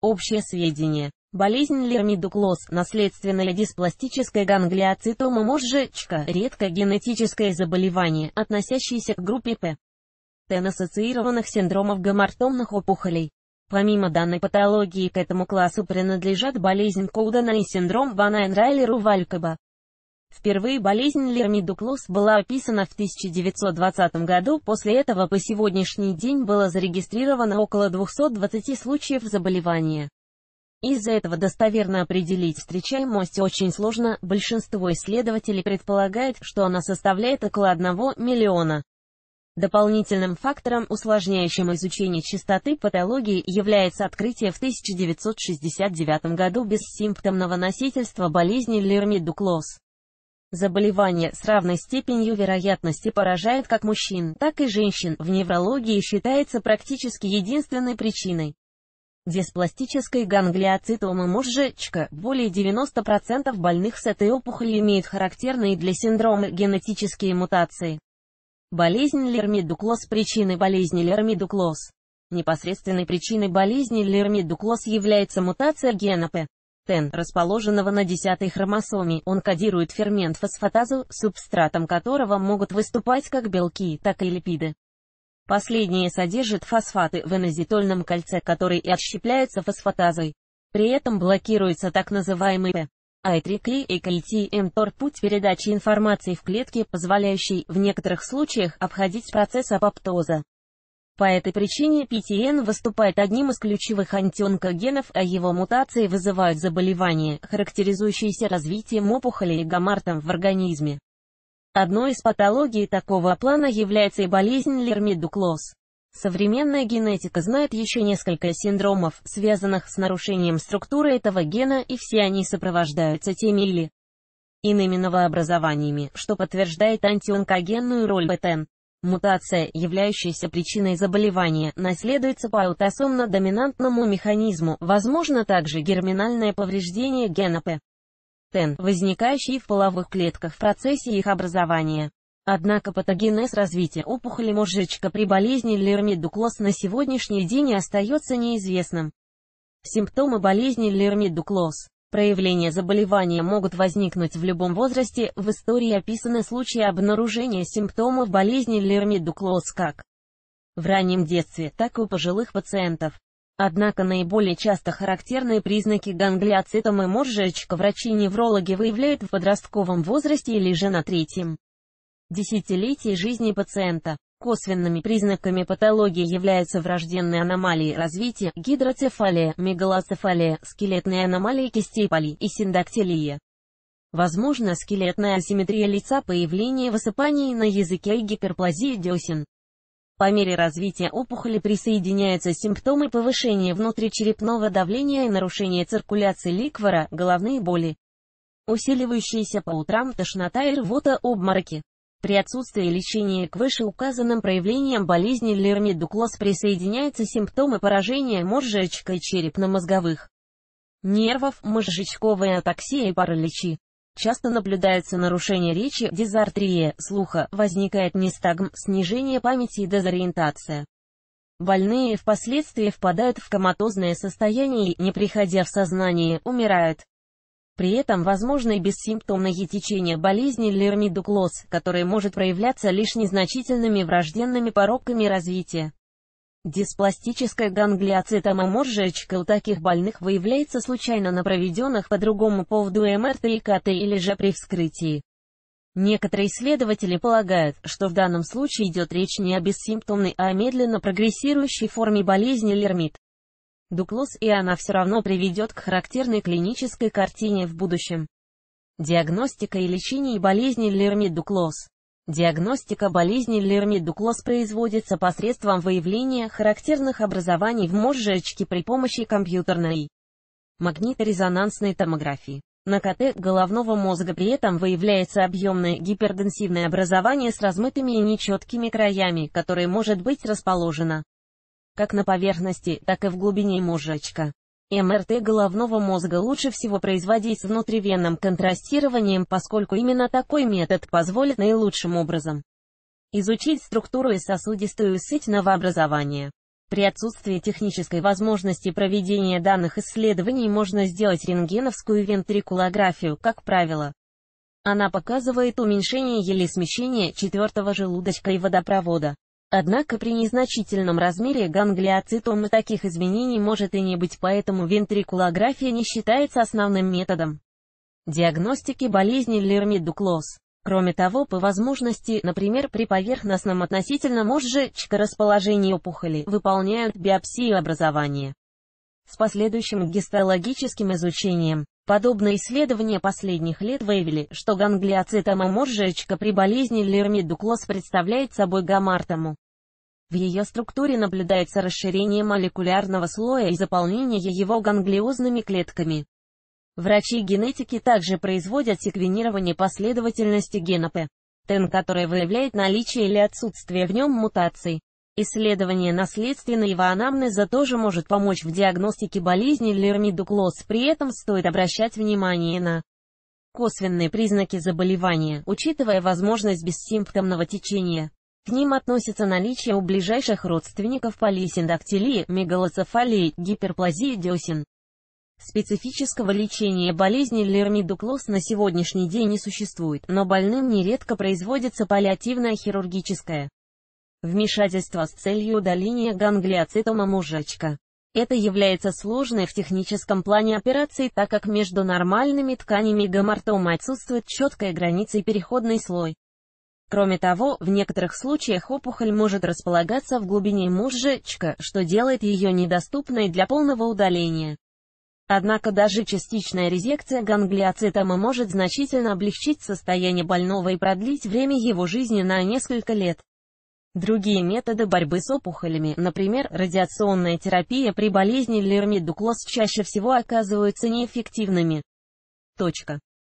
Общее сведение. Болезнь Лермидуклоз – наследственная диспластическая ганглиоцитома мозжечка, редкое генетическое заболевание, относящееся к группе П. Тен-ассоциированных синдромов гемартомных опухолей. Помимо данной патологии к этому классу принадлежат болезнь Коудена и синдром Ван Райли-Рувалькаба. Впервые болезнь Лермидуклоз была описана в 1920 году, после этого по сегодняшний день было зарегистрировано около 220 случаев заболевания. Из-за этого достоверно определить встречаемость очень сложно, большинство исследователей предполагает, что она составляет около 1 миллиона. Дополнительным фактором, усложняющим изучение частоты патологии, является открытие в 1969 году бессимптомного носительства болезни Лермидуклоз. Заболевание с равной степенью вероятности поражает как мужчин, так и женщин, в неврологии считается практически единственной причиной диспластической ганглиоцитомы мозжечка. Более 90% больных с этой опухолью имеют характерные для синдрома генетические мутации. Болезнь Лермидуклоз. Причиной болезни Лермидуклоз. Непосредственной причиной болезни Лермидуклоз является мутация гена П. Тен, расположенного на 10-й хромосоме. Он кодирует фермент фосфатазу, субстратом которого могут выступать как белки, так и липиды. Последние содержат фосфаты в инозитольном кольце, который и отщепляется фосфатазой. При этом блокируется так называемый PI3K-AKT-mTOR путь передачи информации в клетке, позволяющий, в некоторых случаях, обходить процесс апоптоза. По этой причине PTN выступает одним из ключевых антионкогенов, а его мутации вызывают заболевания, характеризующиеся развитием опухолей и гамартом в организме. Одной из патологий такого плана является и болезнь Лермидуклоз. Современная генетика знает еще несколько синдромов, связанных с нарушением структуры этого гена, и все они сопровождаются теми или иными новообразованиями, что подтверждает антионкогенную роль ПТЕН. Мутация, являющаяся причиной заболевания, наследуется по аутосомно-доминантному механизму, возможно также герминальное повреждение гена П. Тен, возникающий в половых клетках в процессе их образования. Однако патогенез развития опухоли мозжечка при болезни Лермидуклоз на сегодняшний день остается неизвестным. Симптомы болезни Лермидуклоз. Проявления заболевания могут возникнуть в любом возрасте. В истории описаны случаи обнаружения симптомов болезни Лермидуклоз как в раннем детстве, так и у пожилых пациентов. Однако наиболее часто характерные признаки ганглиоцитомы мозжечка врачи-неврологи выявляют в подростковом возрасте или же на третьем десятилетии жизни пациента. Косвенными признаками патологии являются врожденные аномалии развития, гидроцефалия, мегалоцефалия, скелетные аномалии кистей пали и синдактилия. Возможно скелетная асимметрия лица, появление высыпаний на языке и гиперплазия десен. По мере развития опухоли присоединяются симптомы повышения внутричерепного давления и нарушения циркуляции ликвора, головные боли, усиливающиеся по утрам, тошнота и рвота, обмороки. При отсутствии лечения к вышеуказанным проявлениям болезни Лермидуклоз присоединяются симптомы поражения мозжечка и черепно-мозговых нервов, мозжечковая атаксия и параличи. Часто наблюдается нарушение речи, дизартрия, слуха, возникает нистагм, снижение памяти и дезориентация. Больные впоследствии впадают в коматозное состояние и, не приходя в сознание, умирают. При этом возможно и бессимптомное течение болезни Лермидуклоз, которое может проявляться лишь незначительными врожденными пороками развития. Диспластическая ганглиоцитома мозжечка у таких больных выявляется случайно на проведенных по другому поводу МРТ и КТ или же при вскрытии. Некоторые исследователи полагают, что в данном случае идет речь не о бессимптомной, а о медленно прогрессирующей форме болезни Лермидуклоз, и она все равно приведет к характерной клинической картине в будущем. Диагностика и лечение болезни Лермидуклоз. Диагностика болезни Лермидуклоз производится посредством выявления характерных образований в мозжечке при помощи компьютерной магниторезонансной томографии. На КТ головного мозга при этом выявляется объемное гиперденсивное образование с размытыми и нечеткими краями, которое может быть расположено как на поверхности, так и в глубине мозжечка. МРТ головного мозга лучше всего производить с внутривенным контрастированием, поскольку именно такой метод позволит наилучшим образом изучить структуру и сосудистую сеть новообразования. При отсутствии технической возможности проведения данных исследований можно сделать рентгеновскую вентрикулографию, как правило. Она показывает уменьшение или смещение четвертого желудочка и водопровода. Однако при незначительном размере ганглиоцитомы таких изменений может и не быть, поэтому вентрикулография не считается основным методом диагностики болезни Лермит-Дуклоз. Кроме того, по возможности, например, при поверхностном относительно мозжечка расположении опухоли, выполняют биопсию образования с последующим гистологическим изучением. Подобные исследования последних лет выявили, что ганглиоцитома мозжечка при болезни Лермит-Дуклоз представляет собой гамартому. В ее структуре наблюдается расширение молекулярного слоя и заполнение его ганглиозными клетками. Врачи-генетики также производят секвенирование последовательности гена ПТЕН, которое выявляет наличие или отсутствие в нем мутаций. Исследование наследственного анамнеза тоже может помочь в диагностике болезни Лермит-Дуклоз, при этом стоит обращать внимание на косвенные признаки заболевания, учитывая возможность бессимптомного течения. К ним относятся наличие у ближайших родственников полисиндактилии, мегалоцефалии, гиперплазии десен. Специфического лечения болезни Лермит-Дуклоз на сегодняшний день не существует, но больным нередко производится паллиативное хирургическое вмешательство с целью удаления ганглиоцитома мозжечка. Это является сложной в техническом плане операцией, так как между нормальными тканями гамартомы отсутствует четкая граница и переходный слой. Кроме того, в некоторых случаях опухоль может располагаться в глубине мозжечка, что делает ее недоступной для полного удаления. Однако даже частичная резекция ганглиоцитома может значительно облегчить состояние больного и продлить время его жизни на несколько лет. Другие методы борьбы с опухолями, например, радиационная терапия при болезни Лермит-Дуклоз, чаще всего оказываются неэффективными.